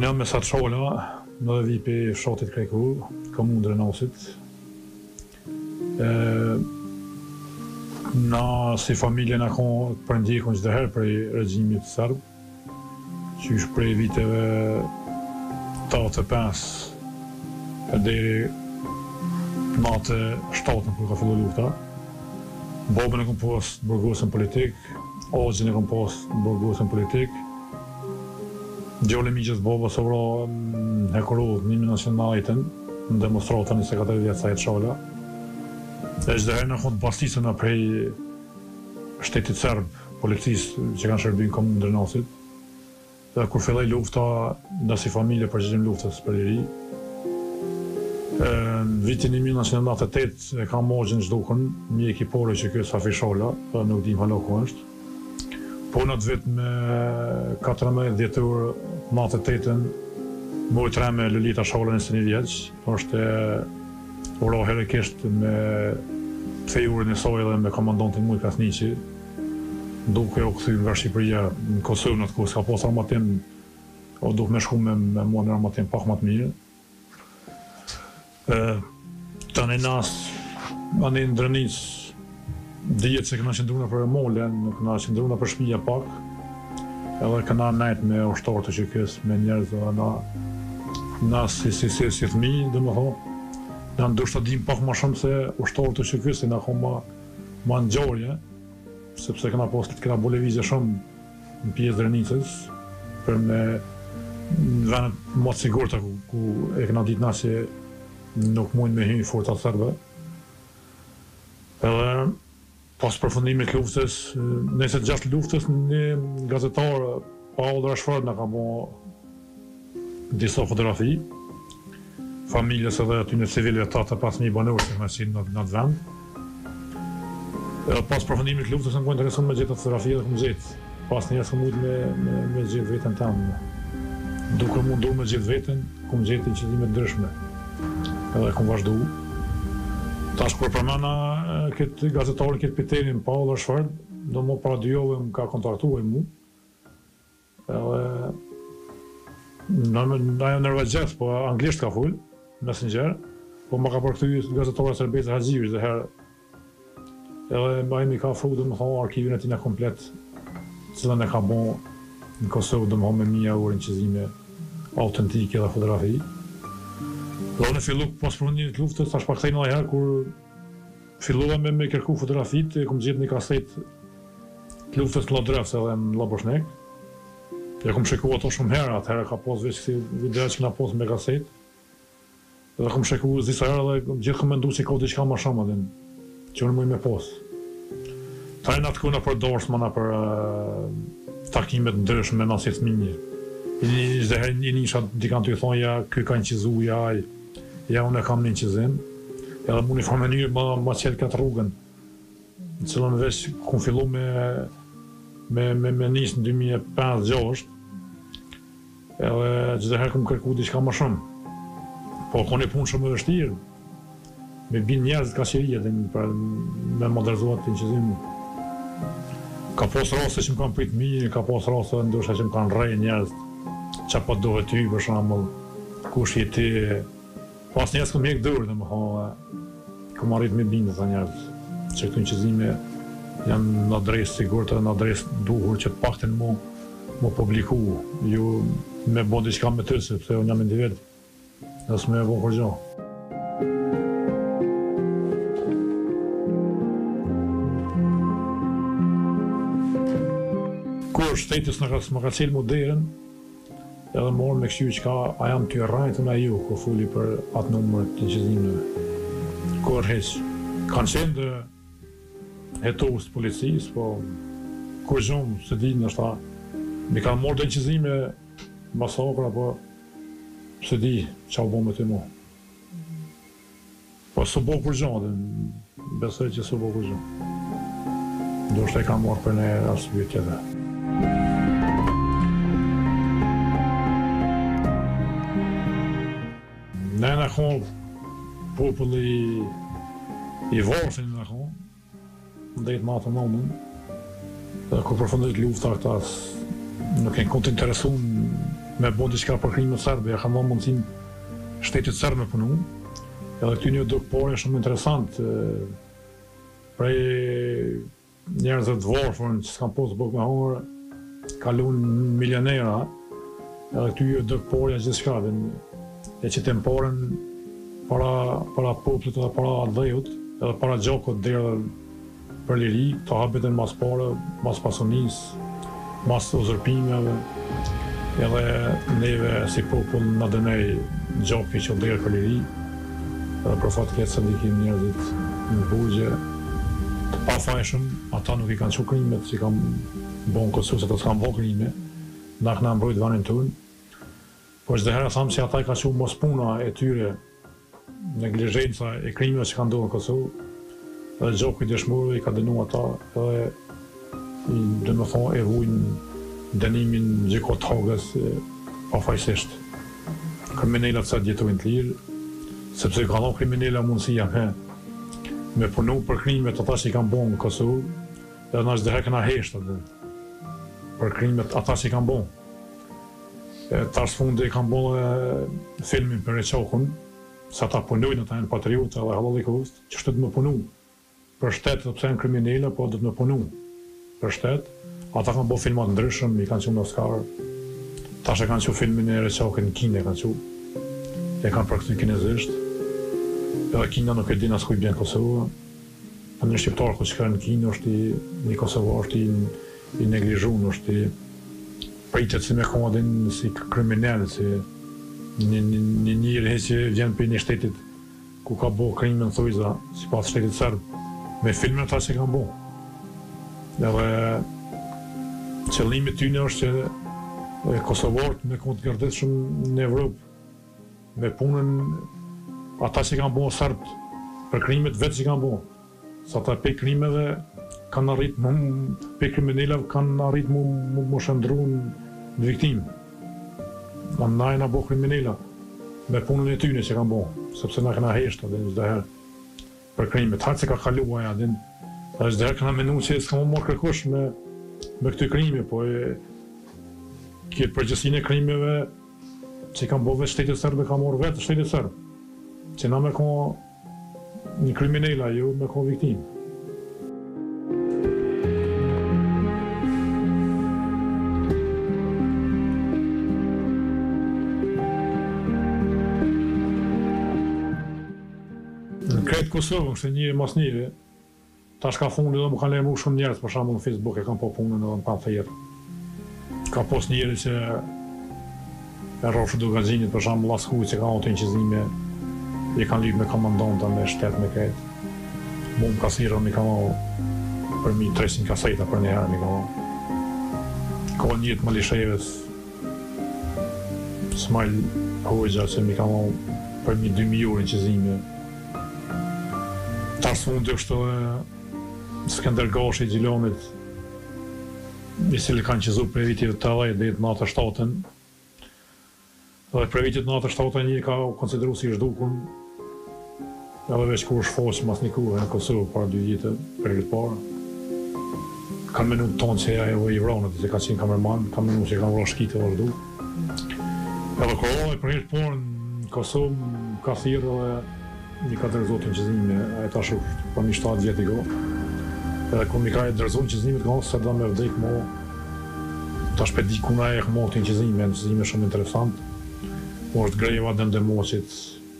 jam me Satshola, në vipi fshatit Kreku, komunë Drenasit. Na si familje na kon për ndjekun çdo herë prej regjimit serb, që është prej viteve 85 deri 97 kur ka filluar lufta. Babën e kom pas burgosën politik, Ogjën e kom pas burgosën politik. Gjole miqës baba së vra hekurot 1990 në demonstratën 24 vjetë sa e Shola. E çdo herë në konë bastisën në prej shtetit serb, policisë që kanë shërbim komunë Drenasit. Dhe kur filloi lufta, na si familje përgjigjëm luftës për liri. Në vitin 1998 e kam Ogjën Zhdukën, një ekipore që kjo Safi Shola, nuk dim hala ku është. Po në të vetë me 14 dhjetor 98-ën, mujt reme Lulita Shola 21 vjeç, është uro herekisht me fejurin e saj dhe me komandantin Muj Kasniqi, duke u kthy nga Shqipëria në Kosovë në atë kohë, s'ka pas armatim, o duke me shku me mua në armatim pak më të mirë. Tani nas, anë në Drenis, dijet se këna qëndruna për molen, këna qëndruna për shpija pak, edhe këna nejt me ushtarë të qykës, me njerëz, na si thmi, dhe më thonë, na ndoshta dim pak ma shumë se ushtarë të qykës, na ko ma në gjarje, sepse këna bolevizje shumë në pjesë Drenicës, për me në venet më të sigurta ku e këna ditë na se nuk mund me hyjë forcat serbe. Edhe pas përfundimit të luftës, nëse gjatë luftës, një gazetar, Paul Rashford, na ka bo disa fotografi, familjes edhe aty në civilëve të pas një banorë që me si në atë vend. Pas përfundimit të luftës, në kojnë intereson me gjithë të fotografia dhe këmë gjithë. Pas njerës këmë mujtë me gjithë vetën tamë. Duke mundu me gjithë vetën, këmë gjithë i qëllime të ndryshme. Edhe këmë vazhdu. Tash kur përmana këtë gazetarin, këtë piterin Paul Rashford, do më para 2 javë më ka kontaktuar mu. Edhe na jo norvegjes, po anglisht ka full, messenger, po më ka përkthy gazetari Serbet Haxhiu dhe herë. Edhe mbajmi ka fru dhe më thonë arkivin e tina komplet, cilën e ka bon në Kosovë dhe më thonë me mija urin qëzime autentike dhe fotografi. Dhe në fillu pas përfundimit të luftës, tash pak thejnë edhe herë kur filluva me kërku fotografit, kom gjithë një kaset të luftës të Lodrevs edhe në Laboshnek. Ja kom sheku ato shumë herë, atëherë ka pas veç kësi video që kena pas me kaset. Dhe kom sheku disa herë dhe gjithë kom mendu që ka diçka ma shumë edhe që unë muj me pas. Ta e në atë kuna për dorsmana për takimet ndryshme me nasit minjë. Çdo herë një nisha dikant të i thonë, ja, ky ka inqizu, ja unë e kam një inqizim. Edhe mu një farë mënyrë ma qelë këtë rrugën, në cilën veç kun fillu me nisë në 2005-2006, edhe çdo herë kum kërku diçka më shumë. Po koni punë shumë e vështirë, me bin njerëzit ka qëria dhe me modernizuar të inqizimin. Ka pas raste që më kanë prit mirë, ka pas raste ndoshta që më kanë rrej njerëz, qa pa dove ty, për shambull, kush je ti, pas njerëz këm hek dërë, dhe më thonë, këm arrit me bindë të njerëz, që këtu inqizime janë në adresë sigurta, në adresë duhur që të pakten mu publiku, ju me bo diçka me të, sepse unë jam individ, dhe s'me e bo kur gjo. Kur shtetis më ka cilë mu derën, edhe morë me kështu që ka a jam të rajtë me ju, ku fuli për atë numër të inqizimeve. Kur heq, kanë qenë dhe hetus të policisë, po kur gjumë, se di në shta, mi kanë morë dhe inqizime masakra, po se di qa u bo me të mu. Po së bo kur gjumë, dhe besoj që së bo kur gjumë. Do shte kanë morë për në arsye tjetër. Ne në konë populli i varfin në konë, ndajt ma të nëmën, dhe kur përfundit lufta këtas nuk e në kontë interesun me bo diçka për krimet serbe, ja kanë dhënë mundësinë shtetit serb me punu. Edhe këty një doktor është shumë interesant, prej njerëzve të varfër që s'kan posë buk me hongër, kalun milionera, edhe këty një doktor ja gjithçka, e që temporen para popullit edhe para dhejut, edhe para gjokut dherë për liri, të habiten mas pare, mas pasunis, mas uzurpimeve, edhe neve si popull në dënej gjoki që dherë për liri, edhe për fatë ketë se ndikim njerëzit në burgje të pafajshëm, ata nuk i kanë që krimet që i kanë bon Kosovë, se të s'kanë bo krime, na këna mbrojt vanin tënë, po çdo herë thamë që ata i ka që mos puna e tyre, neglizhenca e krimeve që kanë ndodhur në Kosovë, edhe gjoku i dëshmorëve i ka dënu ata, edhe dhe me thonë e vujnë dënimin gjykot hogës pafajsisht. Kriminalat sa jetojnë të lirë, sepse ka dhënë kriminala mundësia me punu për krimet ata që i kanë bon në Kosovë, edhe na çdo herë kena heshtë për krimet ata që i kanë bon. Tash fundi i kanë bon filmin për Reçokun, sa ta punojnë ata janë patriotë edhe hallallikust, që shtë të më punu për shtet, sepse janë kriminale, po do të më punu për shtet. Ata kanë bo filmat ndryshëm, i kanë qenë në Oscar. Tash e kanë qenë filmin e Reçokut në Kinë, e kanë qenë. E kanë përkthyer kinezisht. Edhe Kina nuk e din as ku i bjen Kosova. Një shqiptar ku shkon në Kinë është një kosovar, është i neglizhuar, është i pritet si me kodin si kriminal, si një njëri që vjen për një shtetit ku ka bo krimin thujza, si pas shtetit serb, me filmin ata që kanë bo. Edhe qëllimi tyne është që kosovarët me konë të gërditshëm në Evropë, me punën ata që kanë bo serbt, për krimet vetë që kanë bo. Sa ta pe krimeve kanë arrit pe kriminalave kanë arrit mu shëndru në viktimë. Na e na bo kriminala me punën e tyne që kanë bo, sepse na këna heshtë dhe çdo herë për krimet. Haqë që ka kalua ja, dhe çdo herë këna menu që s'ka më morë kërkush me këtë krimi, po këtë përgjësinë e krimeve që kanë bo vetë shtetit sërbë, ka morë vetë shtetit sërbë, që na me ko një kriminala, jo me ko viktimë. Kretë Kosovën, kështë një mas njëri, tash ka fundi dhe më kanë lejmu shumë njerës, për shembull në Facebook e kanë po punën edhe në kanë thjerë. Ka pos njëri që e rrofë Dugaxhinit, për shembull Laskuj që ka auto inqizime, i kanë lypë me komandanta me shtet me kretë. Mu më kasirën mi ka mau për 1300 kaseta për një herë mi ka mau. Ka njëtë më lisheves, Smajl Hoxha që mi ka mau për 2000 euro inqizime. Tash fundi është Skënder Gashi i Gjilonit, i cili kanë qizu për vitit të 10 dhe 97-ën. Dhe për vitit 97-ën një ka konsideru si zhdukun, edhe veç ku është fosë mas një kuhe në Kosovë para 2 vite, për këtë parë. Kanë menu tonë që e i vranët, që ka qenë kamerman, kanë menu që kanë vra shkite dhe zhduk. Edhe korona për këtë parë në Kosovë ka thirë dhe një ka dërzotin qëzime, e tash është për një 7 vjet i go. Edhe kur mi ka e dërzotin qëzimit nga se da me vdek mo, tash pe di kuna e këmotin qëzime shumë interesant. Po është greva dëndemoqit,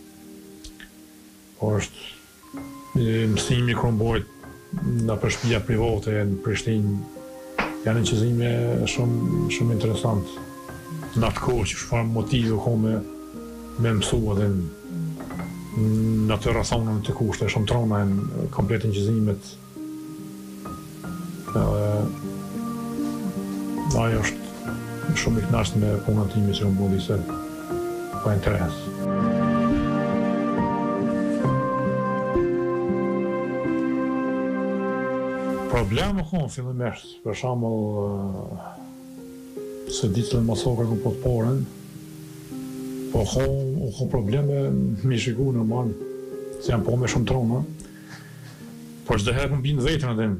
po është mësimi kërëmbojt në për shtëpia private në Prishtinë, janë një qëzime shumë interesant. Në atë kohë që çfarë motive ka me mësua dhe në të rrethonën të kushte, shumë trona e në kompletin qëzimet. Ajo është shumë i knasht me punën time që më bodi se pa interes. Probleme konë fillimisht, për shembull se ditën e masakrit në Potporën, po konë probleme me shiku normal, se janë po me shumë trona, por çdo herë më binë vetën edhe,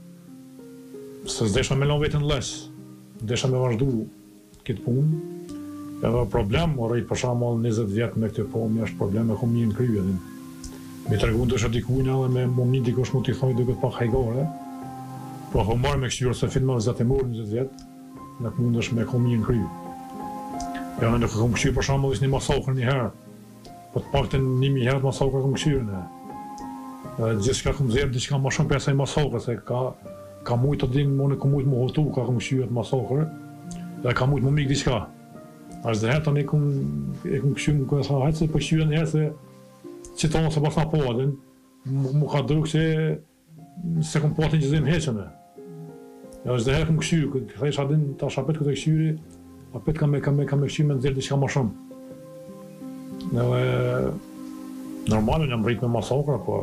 se s'desha me lënë vetën lesh, desha me vazhdu këtë punë, Edhe problem, o rejt për shembull 20 vjet me këtë po, më është problem me komin krye. Me tregun dësha dikujnë edhe me më dikush mu t'i thoi duke pak hajgore. Po ho marrë me kështyrë se filma vëzat e morë 20 vjet, nuk mundesh me komin krye. Ja, nuk e kom këshyrë për shembull ishte një masakër një herë. Po të paktën 1000 herë masakër kom këshyrë. Gjithçka kom zgjedh diçka më shumë për asaj masakre se ka mujt të dim, unë kam mujt më hotu ka kom këshyrë të masakër. Dhe ka mujt më mik diçka. As dhe herë tani kom këshyrë ku sa hajt se po këshyrë një herë se që tonë se pas na po adin, mu ka druk se kom po atë një zim heqene. Ja është dhe herë kom këshyrë, këta isha adin ta shapet këtë këshyri, apet ka me këshyrë me nëzirë diçka më shumë. Edhe normal jam rrit me masakra, po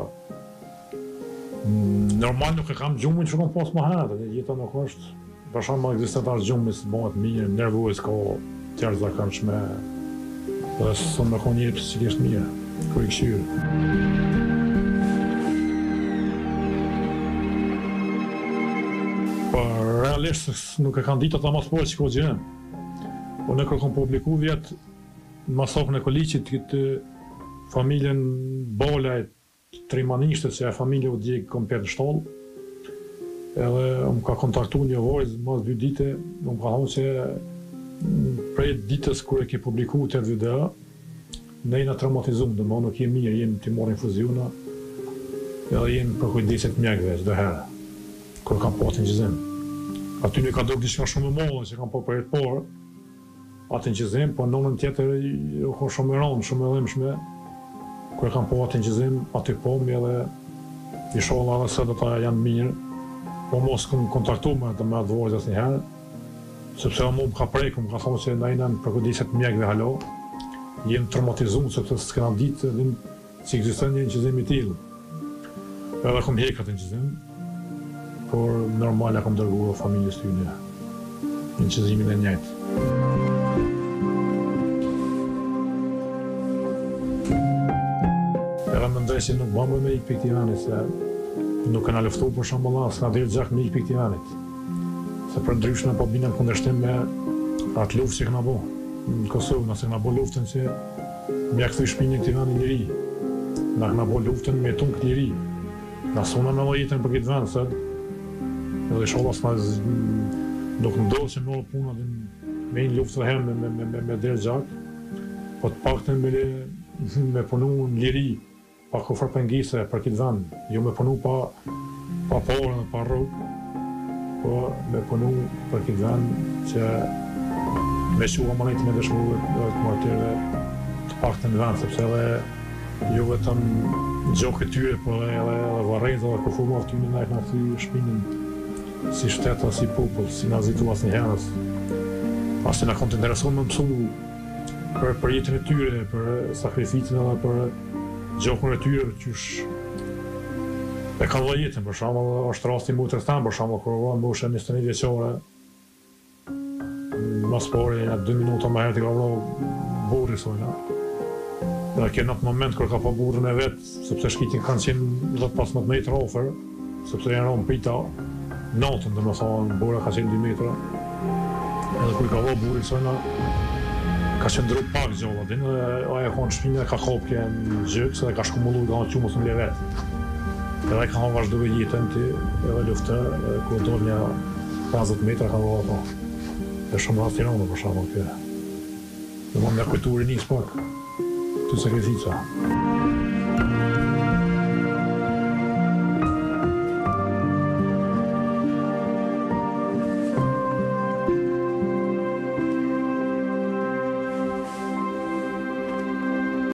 normal nuk e kam gjumin që kom pas më herë, jeta nuk është, për shembull ekzistentar gjumis bëhet mirë, nervoz ka tjerë zakonshme, dhe s'son me konë njëri psikisht mirë. Kur i këshyrë. Po realisht nuk e kanë ditë ata mas pojë që ko gjënë. Po në kërë kom publiku vjetë masakën e Koliqit këtë familjen Bolaj Trimanishtet që e familje u djekë komplet në shtollë. Edhe më ka kontaktu një vojzë mas 2 dite, më ka thonë që prej ditës kur e ke publiku të video, ne jena traumatizum, dhe nuk jemi mirë, jemi të morë infuziona, edhe jemi për kujdeset mjekve, çdo herë, kur kam po atë ngjizim. Aty nuk ka duk diçka shumë e mollë, që kam po për jetë porë, atë ngjizim, po nonën tjetër u ka shumë e rëndë, shumë e dhimbshme, kur kam po atë ngjizim, aty po mi edhe inshallah edhe se do ta janë mirë, po mos kam kontaktu me atë vojzë asnjëherë, sepse mu më ka prekur, më ka thonë se na jena për kujdeset mjekve halo, jem traumatizuar sepse s'kena ditë edhe që ekziston një ngjizim i tillë. Edhe kom hek atë ngjizim, por normal e kom dërguar familjes tyne në ngjëzimin e njëjtë. Edhe mendoj se nuk bëmë me ikë për Tiranit, se nuk kena luftu për shembull as s'na dhirë gjak me ikë për Tiranit. Se për ndryshme po bina në kundërshtim me atë luftë që kena bo. Në Kosovë, nëse kena bo luftën që mja këthuj shpinë në Tiranë një ri. Na kena bo luftën me tunë këtë një ri. Na suna me lojitën për këtë vend, sët. Edhe shola s'na nuk ndodhë që me o puna me një luftë dhe hem me derë gjak. Po të pak të me punu në liri, pa kufër pengise për këtë vend. Jo me punu pa porën dhe pa rrugë, po me punu për këtë vend që me shua monejtë me dëshmurve të martirëve të pak të në vend, sepse edhe ju vetëm gjokë e tyre, po edhe varrejtë dhe kufurma të tyne na e këna thy shpinën si shteta, si popull, si na zitu as një herës. As që na kom të intereson me mësu për jetën e tyre, për sakrificën edhe për gjokën e tyre, qysh e ka dhe jetën, për shembull është rasti mu të rëthan, për shembull kur u mbushën 21 vjeqore, mas pore, 2 minuta më herë t'i ka vro burri, sojna. Dhe ke në atë moment kër ka po burrën e vetë, sepse shkitin kanë qenë 10-15 metra ofër, sepse janë ronë pita, natën dhe më thonë, burra ka qenë 2 metra. Edhe kër ka vro burri, sojna, ka qëndru pak gjolla din, dhe aje konë shpinë ka kopje në gjëks, dhe ka shkumullu dhe anë qumës në le vetë. Edhe ka hanë vazhdu e jetën ti, edhe luftë, kër do një 50 metra ka vro ato. Dhe shumë rrasë Tiranë për shembull kjo. Dhe më kujtu rinis pak, të sakrifica.